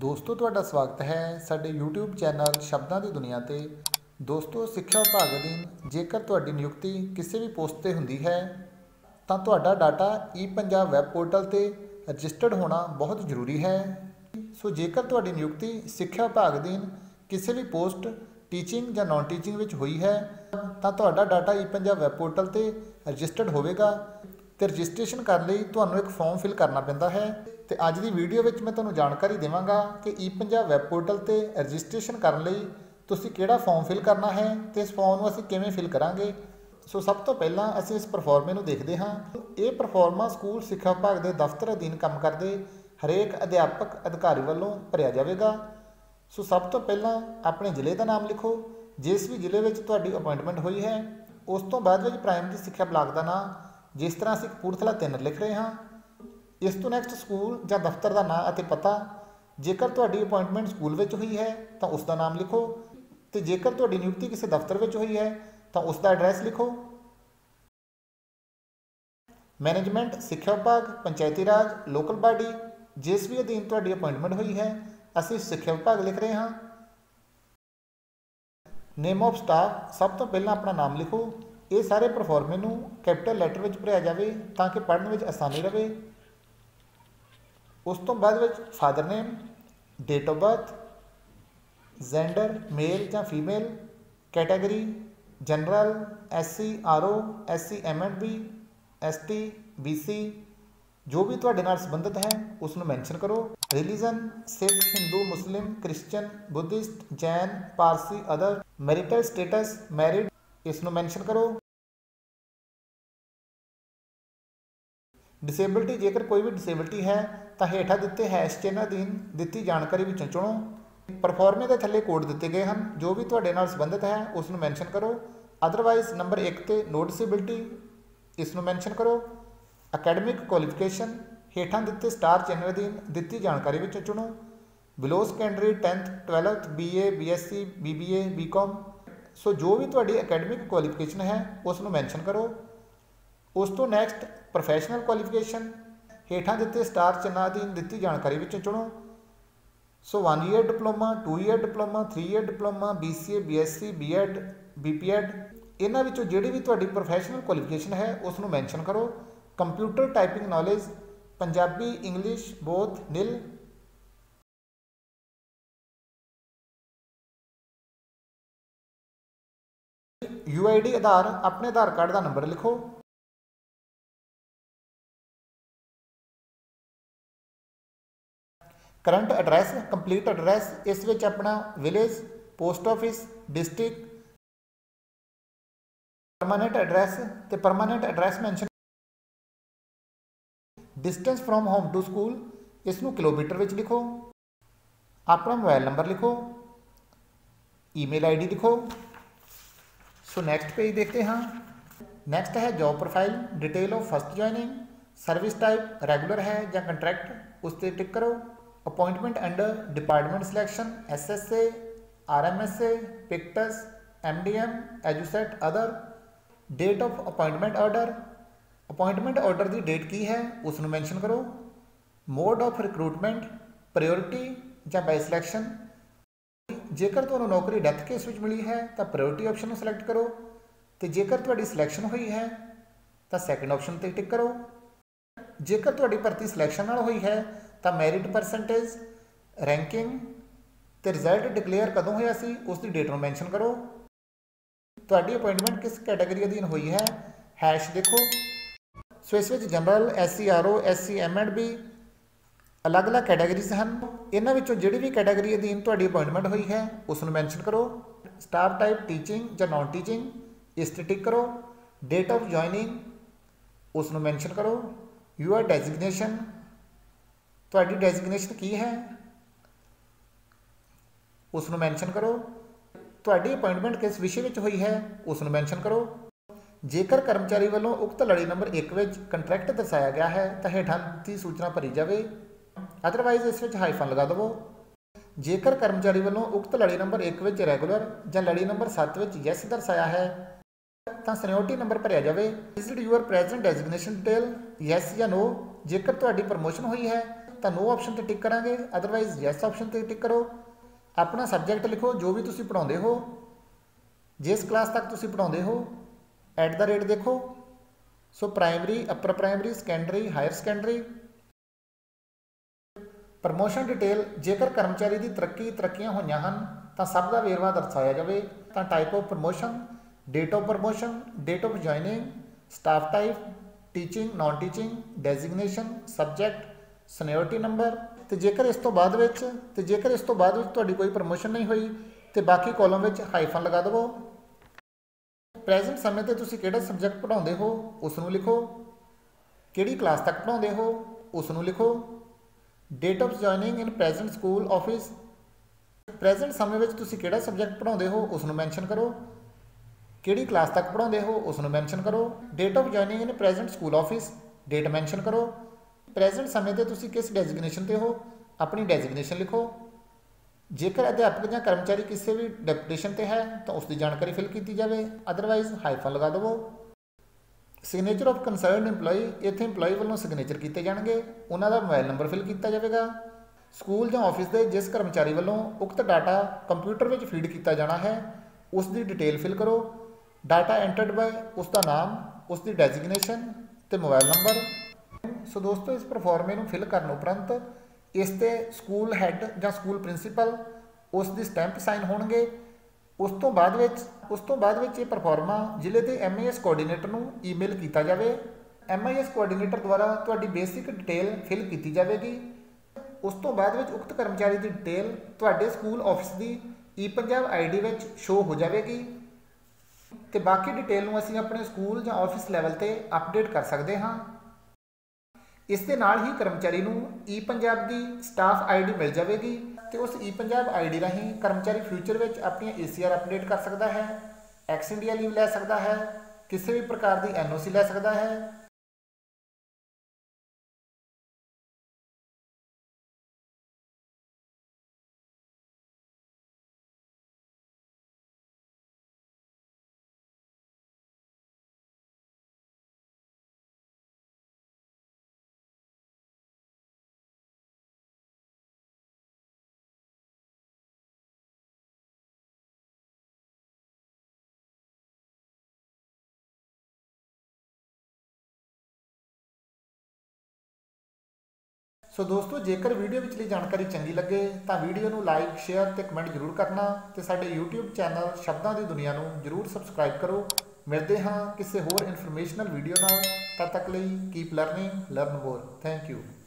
ਦੋਸਤੋ ਤੁਹਾਡਾ ਸਵਾਗਤ ਹੈ ਸਾਡੇ YouTube ਚੈਨਲ ਸ਼ਬਦਾਂ ਦੀ ਦੁਨੀਆ ਤੇ। ਦੋਸਤੋ ਸਿੱਖਿਆ ਵਿਭਾਗ ਅਧੀਨ ਜੇਕਰ ਤੁਹਾਡੀ ਨਿਯੁਕਤੀ ਕਿਸੇ ਵੀ ਪੋਸਟ ਤੇ ਹੁੰਦੀ ਹੈ ਤਾਂ ਤੁਹਾਡਾ ਡਾਟਾ ਈ-ਪੰਜਾਬ ਵੈਬ ਪੋਰਟਲ ਤੇ ਰਜਿਸਟਰਡ ਹੋਣਾ ਬਹੁਤ ਜ਼ਰੂਰੀ ਹੈ। ਸੋ ਜੇਕਰ ਤੁਹਾਡੀ ਨਿਯੁਕਤੀ ਸਿੱਖਿਆ ਵਿਭਾਗ ਅਧੀਨ ਕਿਸੇ ਵੀ ਪੋਸਟ ਟੀਚਿੰਗ ਜਾਂ ਨਾਨ ਟੀਚਿੰਗ ਵਿੱਚ ਹੋਈ ਹੈ ਤਾਂ ਤੁਹਾਡਾ ਡਾਟਾ ਈ-ਪੰਜਾਬ ਵੈਬ ਪੋਰਟਲ ਤੇ ਰਜਿਸਟਰਡ ਹੋਵੇਗਾ ਤੇ ਰਜਿਸਟ੍ਰੇਸ਼ਨ ਕਰਨ ਲਈ ਤੁਹਾਨੂੰ ਇੱਕ ਫਾਰਮ ਫਿਲ ਕਰਨਾ ਪੈਂਦਾ ਹੈ। ਤੇ ਅੱਜ ਦੀ ਵੀਡੀਓ ਵਿੱਚ मैं ਤੁਹਾਨੂੰ ਜਾਣਕਾਰੀ ਦੇਵਾਂਗਾ ਕਿ ਈ-ਪੰਜਾਬ ਵੈਬ ਪੋਰਟਲ ਤੇ ਰਜਿਸਟ੍ਰੇਸ਼ਨ ਕਰਨ ਲਈ ਤੁਸੀਂ ਕਿਹੜਾ ਫਾਰਮ ਫਿਲ ਕਰਨਾ ਹੈ ਤੇ ਇਸ ਫਾਰਮ ਨੂੰ ਅਸੀਂ ਕਿਵੇਂ ਫਿਲ ਕਰਾਂਗੇ। ਸੋ ਸਭ ਤੋਂ ਪਹਿਲਾਂ ਅਸੀਂ ਇਸ ਪਰਫਾਰਮੇ ਨੂੰ ਦੇਖਦੇ ਹਾਂ। ਇਹ ਪਰਫਾਰਮਾ ਸਕੂਲ ਸਿੱਖਿਆ ਵਿਭਾਗ ਦੇ ਦਫ਼ਤਰ ਅਧੀਨ ਕੰਮ ਕਰਦੇ ਹਰੇਕ ਅਧਿਆਪਕ ਅਧਿਕਾਰੀ ਵੱਲੋਂ ਭਰਿਆ ਜਾਵੇਗਾ। ਸੋ ਸਭ ਤੋਂ ਪਹਿਲਾਂ ਆਪਣੇ ਜ਼ਿਲ੍ਹੇ ਦਾ ਨਾਮ ਲਿਖੋ, ਜਿਸ ਵੀ ਜ਼ਿਲ੍ਹੇ ਵਿੱਚ ਤੁਹਾਡੀ ਅਪਾਇੰਟਮੈਂਟ ਹੋਈ ਹੈ। ਉਸ ਤੋਂ ਬਾਅਦ ਵਿੱਚ ਪ੍ਰਾਇਮਰੀ ਸਿੱਖਿਆ ਬਲਾਕ ਦਾ ਨਾਮ, ਜਿਸ ਤਰ੍ਹਾਂ ਅਸੀਂ ਕਪੂਰਥਲਾ 3 ਲਿਖ ਰਹੇ ਹਾਂ। ਇਸ ਤੋਂ ਨੈਕਸਟ ਸਕੂਲ ਜਾਂ ਦਫ਼ਤਰ ਦਾ ਨਾਮ ਅਤੇ ਪਤਾ। ਜੇਕਰ ਤੁਹਾਡੀ ਅਪਾਇੰਟਮੈਂਟ ਸਕੂਲ ਵਿੱਚ ਹੋਈ ਹੈ ਤਾਂ ਉਸ ਦਾ ਨਾਮ ਲਿਖੋ ਤੇ ਜੇਕਰ ਤੁਹਾਡੀ ਨਿਯੁਕਤੀ ਕਿਸੇ ਦਫ਼ਤਰ ਵਿੱਚ ਹੋਈ ਹੈ ਤਾਂ ਉਸ ਦਾ ਐਡਰੈਸ ਲਿਖੋ। ਮੈਨੇਜਮੈਂਟ, ਸਿੱਖਿਆ ਵਿਭਾਗ, ਪੰਚਾਇਤੀ ਰਾਜ, ਲੋਕਲ ਬਾਡੀ, ਜਿਸ ਵੀ ਅਧੀਨ ਤੁਹਾਡੀ ਅਪਾਇੰਟਮੈਂਟ ਹੋਈ ਹੈ ਅਸੀਂ ਸਿੱਖਿਆ ਵਿਭਾਗ ਲਿਖ ਰਹੇ ਹਾਂ। ਨੇਮ ਆਫ ਸਟਾਫ, ਸਭ ਤੋਂ ਪਹਿਲਾਂ ਆਪਣਾ ਨਾਮ ਲਿਖੋ। ਇਹ ਸਾਰੇ ਪਰਫਾਰਮੇ ਨੂੰ ਕੈਪੀਟਲ ਲੈਟਰ ਵਿੱਚ ਭਰਿਆ ਜਾਵੇ ਤਾਂ ਕਿ ਪੜ੍ਹਨ ਵਿੱਚ ਆਸਾਨੀ ਰਹੇ। ਉਸ ਤੋਂ ਬਾਅਦ ਵਿੱਚ father name, date of birth, gender male ਜਾਂ female, category general, SC RO, SC MNB, ST BC, ਜੋ ਵੀ ਤੁਹਾਡੇ ਨਾਲ ਸੰਬੰਧਿਤ ਹੈ ਉਸ ਨੂੰ ਮੈਂਸ਼ਨ ਕਰੋ। Religion Sikh, Hindu, Muslim, Christian, Buddhist, Jain, Parsi, other. Marital status married, ਇਸ ਨੂੰ ਮੈਂਸ਼ਨ ਕਰੋ। ਡਿਸੇਬਿਲਟੀ, ਜੇਕਰ ਕੋਈ ਵੀ ਡਿਸੇਬਿਲਟੀ ਹੈ ਤਾਂ ਹੇਠਾਂ ਦਿੱਤੇ ਹੈਸ਼ ਚਿੰਨ੍ਹ ਅਧੀਨ ਦਿੱਤੀ ਜਾਣਕਾਰੀ ਵਿੱਚੋਂ ਚੁਣੋ। ਪਰਫਾਰਮੇ ਦੇ ਥੱਲੇ ਕੋਡ ਦਿੱਤੇ ਗਏ ਹਨ, ਜੋ ਵੀ ਤੁਹਾਡੇ ਨਾਲ ਸੰਬੰਧਿਤ ਹੈ ਉਸ ਨੂੰ ਮੈਂਸ਼ਨ ਕਰੋ। ਅਦਰਵਾਈਜ਼ ਨੰਬਰ 1 ਤੇ ਨੋ ਡਿਸੇਬਿਲਟੀ, ਇਸ ਨੂੰ ਮੈਂਸ਼ਨ ਕਰੋ। ਅਕੈਡਮਿਕ ਕੁਆਲੀਫਿਕੇਸ਼ਨ ਹੇਠਾਂ ਦਿੱਤੇ ਸਟਾਰ ਚਿੰਨ੍ਹ ਅਧੀਨ ਦਿੱਤੀ ਜਾਣਕਾਰੀ ਵਿੱਚੋਂ ਚੁਣੋ। Below secondary 10th 12th BA BSc BBA BCom। So ਜੋ ਵੀ ਤੁਹਾਡੀ ਅਕੈਡਮਿਕ ਕੁਆਲੀਫਿਕੇਸ਼ਨ ਹੈ ਉਸ ਨੂੰ ਮੈਂਸ਼ਨ ਕਰੋ। ਉਸ ਤੋਂ ਨੈਕਸਟ ਪ੍ਰੋਫੈਸ਼ਨਲ ਕੁਆਲੀਫਿਕੇਸ਼ਨ ਹੇਠਾਂ ਦਿੱਤੇ ਸਟਾਰ ਚਿੰਨ੍ਹਾਂ ਅਧੀਨ ਦਿੱਤੀ ਜਾਣਕਾਰੀ ਵਿੱਚੋਂ ਚੁਣੋ। So 1 year diploma, 2 year diploma, 3 year diploma, BCA BSc BEd BPEd, ਇਹਨਾਂ ਵਿੱਚੋਂ ਜਿਹੜੀ ਵੀ ਤੁਹਾਡੀ ਪ੍ਰੋਫੈਸ਼ਨਲ ਕੁਆਲੀਫਿਕੇਸ਼ਨ ਹੈ ਉਸ ਨੂੰ ਮੈਂਸ਼ਨ ਕਰੋ। Computer typing knowledge Punjabi English both nil. UID Aadhaar, ਆਪਣੇ ਆਧਾਰ ਕਾਰਡ ਦਾ ਨੰਬਰ ਲਿਖੋ। ਕਰੰਟ ਐਡਰੈਸ, ਕੰਪਲੀਟ ਐਡਰੈਸ, ਇਸ ਵਿੱਚ ਆਪਣਾ village, post office, district, permanent address ਤੇ permanent address mention. Distance from home to school, ਇਸ ਨੂੰ ਕਿਲੋਮੀਟਰ ਵਿੱਚ ਲਿਖੋ। ਆਪਣਾ ਮੋਬਾਈਲ ਨੰਬਰ ਲਿਖੋ। ਈਮੇਲ ID ਲਿਖੋ। ਸੋ ਨੈਕਸਟ ਪੇਜ ਦੇਖते ਹਾਂ। ਨੈਕਸਟ ਹੈ job profile, detail of first joining, service type regular ਹੈ ਜਾਂ ਕੰਟਰੈਕਟ, ਉਸ 'ਤੇ ਟਿਕ ਕਰੋ। Appointment under department selection SSA RMSA PICTUS MDM Edusat other. Date of appointment order की डेट की है उसनू मैंशन करो। मोड ऑफ रिक्रूटमेंट प्रायोरिटी या बाय सिलेक्शन, जेकर तुहानू नौकरी डैथ केस में मिली है तो प्रायोरिटी ऑप्शन सिलेक्ट करो तो जेकर तुहाडी सिलेक्शन हुई है तो सैकेंड ऑप्शन पर टिक करो। जेकर तुहाडी भर्ती सिलेक्शन नाल हुई है तो मैरिट परसेंटेज, रैंकिंग तो रिजल्ट डिक्लेयर कदों होया सी उसकी डेट में मैंशन करो। तुहाडी अपॉइंटमेंट किस कैटेगरी अधीन हुई है हैश देखो। सो इस विच general SC RO SC MNB अलग अलग कैटेगरीज हैं। इन्हां विचों जिहड़ी भी कैटेगरी अधीन तुहाडी अपॉइंटमेंट हुई है उसनूं मैंशन करो। स्टार टाइप टीचिंग या नॉन टीचिंग, इस ते टिक करो। डेट ऑफ जॉइनिंग उसनूं मैंशन करो। यूर डेजिग्नेशन, ਤੁਹਾਡੀ ਡੈਜ਼ਿਗਨੇਸ਼ਨ ਕੀ ਹੈ ਉਸ ਨੂੰ ਮੈਂਸ਼ਨ ਕਰੋ। ਤੁਹਾਡੀ ਅਪਾਇੰਟਮੈਂਟ ਕਿਸ ਵਿਸ਼ੇ ਵਿੱਚ ਹੋਈ ਹੈ ਉਸ ਨੂੰ ਮੈਂਸ਼ਨ ਕਰੋ। ਜੇਕਰ ਕਰਮਚਾਰੀ ਵੱਲੋਂ ਉਕਤ ਲੜੀ ਨੰਬਰ 1 ਵਿੱਚ ਕੰਟਰੈਕਟ ਦਰਸਾਇਆ ਗਿਆ ਹੈ ਤਾਂ ਹੇਠਾਂ ਦਿੱਤੀ ਸੂਚਨਾ ਭਰੀ ਜਾਵੇ। ਅਦਰਵਾਈਜ਼ ਇਸ ਵਿੱਚ ਹਾਈਫਨ ਲਗਾ ਦੇਵੋ। ਜੇਕਰ ਕਰਮਚਾਰੀ ਵੱਲੋਂ ਉਕਤ ਲੜੀ ਨੰਬਰ 1 ਵਿੱਚ ਰੈਗੂਲਰ ਜਾਂ ਲੜੀ ਨੰਬਰ 7 ਵਿੱਚ ਯੈਸ ਦਰਸਾਇਆ ਹੈ ਤਾਂ ਸੀਨੀਅਰਟੀ ਨੰਬਰ ਭਰਿਆ ਜਾਵੇ। Is it your present designation detail, yes ਜਾਂ ਨੋ। ਜੇਕਰ ਤੁਹਾਡੀ ਪ੍ਰਮੋਸ਼ਨ ਹੋਈ ਹੈ ਤਾਂ नो ऑप्शन ਤੇ ਟਿਕ ਕਰਾਂਗੇ, ਅਦਰਵਾਈਜ਼ ਯੈਸ ऑप्शन ਤੇ ਟਿਕ ਕਰੋ। ਆਪਣਾ ਸਬਜੈਕਟ ਲਿਖੋ ਜੋ ਵੀ ਤੁਸੀਂ ਪੜ੍ਹਾਉਂਦੇ ਹੋ, ਜਿਸ ਕਲਾਸ ਤੱਕ ਤੁਸੀਂ ਪੜ੍ਹਾਉਂਦੇ ਹੋ, @ ਦੇਖੋ। So primary, upper primary, secondary, higher secondary. Promotion detail, ਜੇਕਰ ਕਰਮਚਾਰੀ ਦੀ ਤਰੱਕੀਆਂ ਹੋਈਆਂ ਹਨ ਤਾਂ ਸਭ ਦਾ ਵੇਰਵਾ ਦਰਸਾਇਆ ਜਾਵੇ। ਤਾਂ type of promotion, date of promotion, date of joining, staff type, teaching, non teaching, designation, subject, seniority number. ਤੇ ਜੇਕਰ ਇਸ ਤੋਂ ਬਾਅਦ ਵਿੱਚ ਤੁਹਾਡੀ ਕੋਈ ਪ੍ਰਮੋਸ਼ਨ ਨਹੀਂ ਹੋਈ ਤੇ ਬਾਕੀ ਕਾਲਮ ਵਿੱਚ ਹਾਈਫਨ ਲਗਾ ਦੇਵੋ। ਪ੍ਰੈਜ਼ੈਂਟ ਸਮੇਂ ਤੇ ਤੁਸੀਂ ਕਿਹੜਾ ਸਬਜੈਕਟ ਪੜ੍ਹਾਉਂਦੇ ਹੋ ਉਸ ਨੂੰ ਲਿਖੋ, ਕਿਹੜੀ ਕਲਾਸ ਤੱਕ ਪੜ੍ਹਾਉਂਦੇ ਹੋ ਉਸ ਨੂੰ ਲਿਖੋ। Date of joining in present school office, present ਸਮੇਂ ਵਿੱਚ ਤੁਸੀਂ ਕਿਹੜਾ ਸਬਜੈਕਟ ਪੜ੍ਹਾਉਂਦੇ ਹੋ ਉਸ ਨੂੰ ਮੈਂਸ਼ਨ ਕਰੋ, ਕਿਹੜੀ ਕਲਾਸ ਤੱਕ ਪੜ੍ਹਾਉਂਦੇ ਹੋ ਉਸ ਨੂੰ ਮੈਂਸ਼ਨ ਕਰੋ। Date of joining in present school office, date mention ਕਰੋ। ਪ੍ਰੈਜ਼ੈਂਟ ਸਮੇਂ ਤੇ ਤੁਸੀਂ ਕਿਸ ਡੈਜ਼ਿਗਨੇਸ਼ਨ ਤੇ ਹੋ, ਆਪਣੀ ਡੈਜ਼ਿਗਨੇਸ਼ਨ ਲਿਖੋ। ਜੇਕਰ ਅਧਿਆਪਕ ਜਾਂ ਕਰਮਚਾਰੀ ਕਿਸੇ ਵੀ ਡੈਪੂਟੇਸ਼ਨ ਤੇ ਹੈ ਤਾਂ ਉਸ ਦੀ ਜਾਣਕਾਰੀ ਫਿਲ ਕੀਤੀ ਜਾਵੇ, ਅਦਰਵਾਈਜ਼ ਹਾਈਫਨ ਲਗਾ ਦੇਵੋ। ਸਿਗਨੇਚਰ ਆਫ ਕੰਸਰਨਡ EMPLOYE, ਇੱਥੇ EMPLOYE ਵੱਲੋਂ ਸਿਗਨੇਚਰ ਕੀਤੇ ਜਾਣਗੇ, ਉਹਨਾਂ ਦਾ ਮੋਬਾਈਲ ਨੰਬਰ ਫਿਲ ਕੀਤਾ ਜਾਵੇਗਾ। ਸਕੂਲ ਜਾਂ ਆਫਿਸ ਦੇ ਜਿਸ ਕਰਮਚਾਰੀ ਵੱਲੋਂ ਉਕਤ ਡਾਟਾ ਕੰਪਿਊਟਰ ਵਿੱਚ ਫੀਡ ਕੀਤਾ ਜਾਣਾ ਹੈ ਉਸ ਦੀ ਡਿਟੇਲ ਫਿਲ ਕਰੋ। ਡਾਟਾ ਐਂਟਰਡ ਬਾਏ, ਉਸ ਦਾ ਨਾਮ, ਉਸ ਦੀ ਡੈਜ਼ਿਗਨੇਸ਼ਨ ਤੇ ਮੋਬਾਈਲ ਨੰਬਰ। ਸੋ ਦੋਸਤੋ, ਇਸ ਪ੍ਰੋਫਾਰਮੇ ਨੂੰ ਫਿਲ ਕਰਨ ਉਪਰੰਤ ਇਸ ਤੇ ਸਕੂਲ ਹੈੱਡ ਜਾਂ ਸਕੂਲ ਪ੍ਰਿੰਸੀਪਲ ਉਸ ਦੀ ਸਟੈਂਪ ਸਾਈਨ ਹੋਣਗੇ। ਉਸ ਤੋਂ ਬਾਅਦ ਵਿੱਚ ਇਹ ਪ੍ਰੋਫਾਰਮਾ ਜ਼ਿਲ੍ਹੇ ਦੇ MIS ਕੋਆਰਡੀਨੇਟਰ ਨੂੰ ਈਮੇਲ ਕੀਤਾ ਜਾਵੇ। MIS ਕੋਆਰਡੀਨੇਟਰ ਦੁਆਰਾ ਤੁਹਾਡੀ ਬੇਸਿਕ ਡਿਟੇਲ ਫਿਲ ਕੀਤੀ ਜਾਵੇਗੀ। ਉਸ ਤੋਂ ਬਾਅਦ ਵਿੱਚ ਉਕਤ ਕਰਮਚਾਰੀ ਦੀ ਡਿਟੇਲ ਤੁਹਾਡੇ ਸਕੂਲ ਆਫਿਸ ਦੀ ePunjab ID ਵਿੱਚ ਸ਼ੋ ਹੋ ਜਾਵੇਗੀ ਤੇ ਬਾਕੀ ਡਿਟੇਲ ਨੂੰ ਅਸੀਂ ਆਪਣੇ ਸਕੂਲ ਜਾਂ ਆਫਿਸ ਲੈਵਲ ਤੇ ਅਪਡੇਟ ਕਰ ਸਕਦੇ ਹਾਂ। ਇਸ ਦੇ ਨਾਲ ਹੀ ਕਰਮਚਾਰੀ ਨੂੰ ePunjab ਦੀ ਸਟਾਫ ID ਮਿਲ ਜਾਵੇਗੀ ਤੇ ਉਸ ePunjab ID ਰਾਹੀਂ ਕਰਮਚਾਰੀ ਫਿਊਚਰ ਵਿੱਚ ਆਪਣੀਆਂ ACR ਅਪਡੇਟ ਕਰ ਸਕਦਾ ਹੈ, ਐਕਸ ਇੰਡੀਆ ਲੀਵ ਲੈ ਸਕਦਾ ਹੈ, ਕਿਸੇ ਵੀ ਪ੍ਰਕਾਰ ਦੀ NOC ਲੈ ਸਕਦਾ ਹੈ। ਸੋ ਦੋਸਤੋ, ਜੇਕਰ ਵੀਡੀਓ ਵਿਚਲੀ ਜਾਣਕਾਰੀ ਚੰਗੀ ਲੱਗੇ ਤਾਂ ਵੀਡੀਓ ਨੂੰ ਲਾਈਕ, ਸ਼ੇਅਰ ਤੇ ਕਮੈਂਟ ਜ਼ਰੂਰ ਕਰਨਾ ਤੇ ਸਾਡੇ YouTube ਚੈਨਲ ਸ਼ਬਦਾਂ ਦੀ ਦੁਨੀਆ ਨੂੰ ਜ਼ਰੂਰ ਸਬਸਕ੍ਰਾਈਬ ਕਰੋ। ਮਿਲਦੇ ਹਾਂ ਕਿਸੇ ਹੋਰ ਇਨਫੋਰਮੇਸ਼ਨਲ ਵੀਡੀਓ ਨਾਲ। ਤਦ ਤੱਕ ਲਈ keep learning, learn more. Thank you.